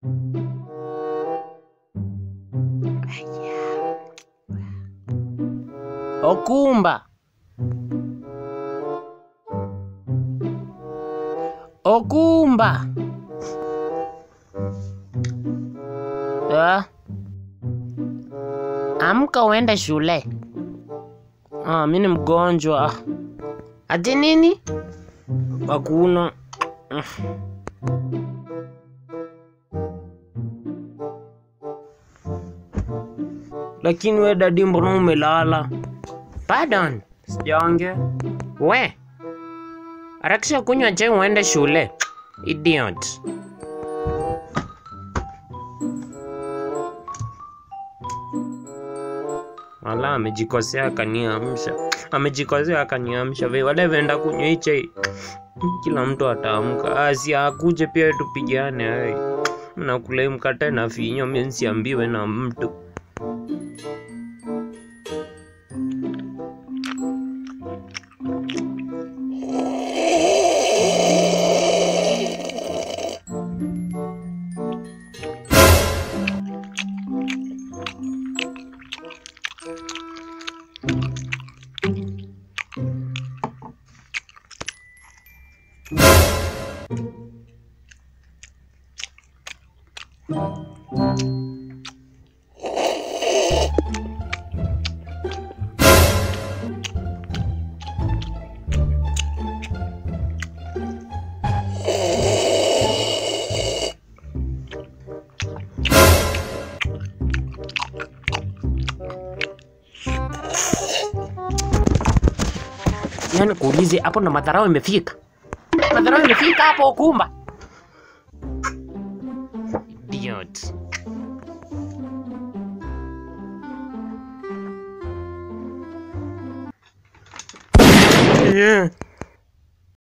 Okumba. Okumba. Amka uende shule. Mimi ni mgonjwa. Ati nini? Hakuna. Lakini we dadi, mbona umelala? Pardon, sijaongea. We, harakisha kunywa chai uende shule. Idiot. Wala amejikosea akaniamsha. Wewe wale wenda kunywa hii chai. Kila mtu ataamka. Si akuje pia tupigane. Mnakula mkate na finyo, mimi siambiwe na mtu. Yaani kuulize hapo na madharau imefika. Madharau imefika hapo Okumba. Idiot. Yeah.